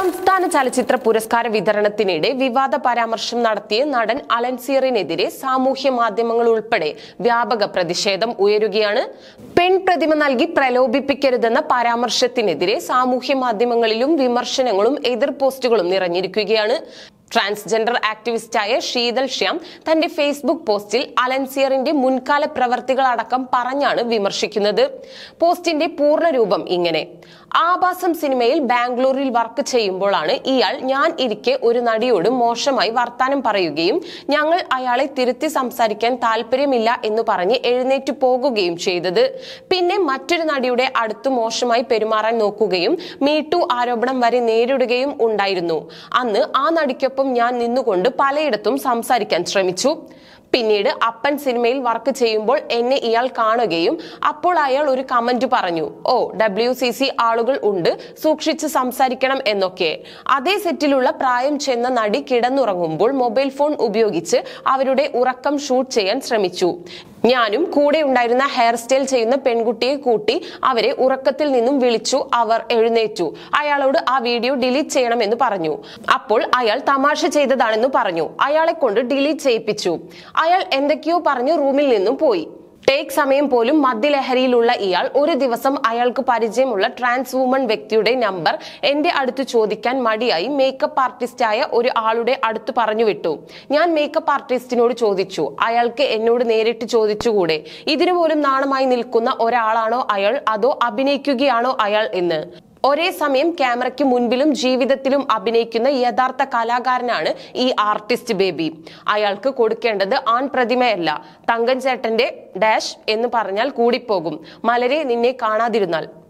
സംസ്ഥാന ചലച്ചിത്ര പുരസ്കാര വിതരണത്തിനിടെ വിവാദ പരാമർശം നടത്തിയ നടൻ അലൻസിയറിനെതിരെ സാമൂഹ്യ മാധ്യമങ്ങൾ ഉൾപ്പെടെ വ്യാപക പ്രതിഷേധം ഉയരുകയാണ്. പെൺപ്രതിമ നൽകി പ്രലോഭിപ്പിക്കരുതെന്ന പരാമർശത്തിനെതിരെ സാമൂഹ്യ മാധ്യമങ്ങളിലും വിമർശനങ്ങളും എതിർ പോസ്റ്റുകളും നിറഞ്ഞിരിക്കുകയാണ്. ട്രാൻസ്ജെൻഡർ ആക്ടിവിസ്റ്റായ ശീതൽ ശ്യാം തന്റെ ഫേസ്ബുക്ക് പോസ്റ്റിൽ അലൻസിയറിന്റെ മുൻകാല പ്രവർത്തികളടക്കം പറഞ്ഞാണ് വിമർശിക്കുന്നത്. പോസ്റ്റിന്റെ പൂർണ്ണരൂപം ഇങ്ങനെ: ആഭാസം സിനിമയിൽ ബാംഗ്ലൂരിൽ വർക്ക് ചെയ്യുമ്പോഴാണ് ഇയാൾ ഞാൻ ഇരിക്കെ ഒരു നടിയോട് മോശമായി വർത്താനം പറയുകയും ഞങ്ങൾ അയാളെ തിരുത്തി സംസാരിക്കാൻ താല്പര്യമില്ല എന്ന് പറഞ്ഞ് എഴുന്നേറ്റ് പോകുകയും ചെയ്തത്. പിന്നെ മറ്റൊരു നടിയുടെ അടുത്ത് മോശമായി പെരുമാറാൻ നോക്കുകയും മീടു ആരോപണം വരെ നേരിടുകയും ഉണ്ടായിരുന്നു. അന്ന് ആ നടിക്കൊപ്പം ഞാൻ നിന്നുകൊണ്ട് പലയിടത്തും സംസാരിക്കാൻ ശ്രമിച്ചു. പിന്നീട് അപ്പൻ സിനിമയിൽ വർക്ക് ചെയ്യുമ്പോൾ എന്നെ ഇയാൾ കാണുകയും അപ്പോൾ അയാൾ ഒരു കമന്റ് പറഞ്ഞു, ഓ WCC ആളുകൾ ഉണ്ട്, സൂക്ഷിച്ച് സംസാരിക്കണം എന്നൊക്കെ. അതേ സെറ്റിലുള്ള പ്രായം ചെന്ന നടി കിടന്നുറങ്ങുമ്പോൾ മൊബൈൽ ഫോൺ ഉപയോഗിച്ച് അവരുടെ ഉറക്കം ഷൂട്ട് ചെയ്യാൻ ശ്രമിച്ചു. ഞാനും കൂടെ ഉണ്ടായിരുന്ന ഹെയർ സ്റ്റൈൽ ചെയ്യുന്ന പെൺകുട്ടിയെ കൂട്ടി അവരെ ഉറക്കത്തിൽ നിന്നും വിളിച്ചു. അവർ എഴുന്നേറ്റു. അയാളോട് ആ വീഡിയോ ഡിലീറ്റ് ചെയ്യണമെന്ന് പറഞ്ഞു. അപ്പോൾ അയാൾ തമാശ ചെയ്തതാണെന്ന് പറഞ്ഞു. അയാളെ കൊണ്ട് ഡിലീറ്റ് ചെയ്യിപ്പിച്ചു. അയാൾ എന്തൊക്കെയോ പറഞ്ഞു റൂമിൽ നിന്നും പോയി. ടേക്ക് സമയം പോലും മദ്യലഹരിയിലുള്ള ഇയാൾ ഒരു ദിവസം അയാൾക്ക് പരിചയമുള്ള ട്രാൻസ് വുമൺ വ്യക്തിയുടെ നമ്പർ എന്റെ അടുത്ത് ചോദിക്കാൻ മടിയായി മേക്കപ്പ് ആർട്ടിസ്റ്റായ ഒരു ആളുടെ അടുത്ത് പറഞ്ഞു വിട്ടു. ഞാൻ മേക്കപ്പ് ആർട്ടിസ്റ്റിനോട് ചോദിച്ചു, അയാൾക്ക് എന്നോട് നേരിട്ട് ചോദിച്ചുകൂടെ? ഇതിനു പോലും നാണമായി നിൽക്കുന്ന ഒരാളാണോ അയാൾ, അതോ അഭിനയിക്കുകയാണോ അയാൾ എന്ന്. ഒരേ സമയം ക്യാമറയ്ക്ക് മുൻപിലും ജീവിതത്തിലും അഭിനയിക്കുന്ന യഥാർത്ഥ കലാകാരനാണ് ഈ ആർട്ടിസ്റ്റ് ബേബി. അയാൾക്ക് കൊടുക്കേണ്ടത് ആൺപ്രതിമയല്ല, തങ്കൻ ചേട്ടന്റെ ഡാഷ് എന്ന് പറഞ്ഞാൽ കൂടിപ്പോകും. മലരെ നിന്നെ കാണാതിരുന്നാൽ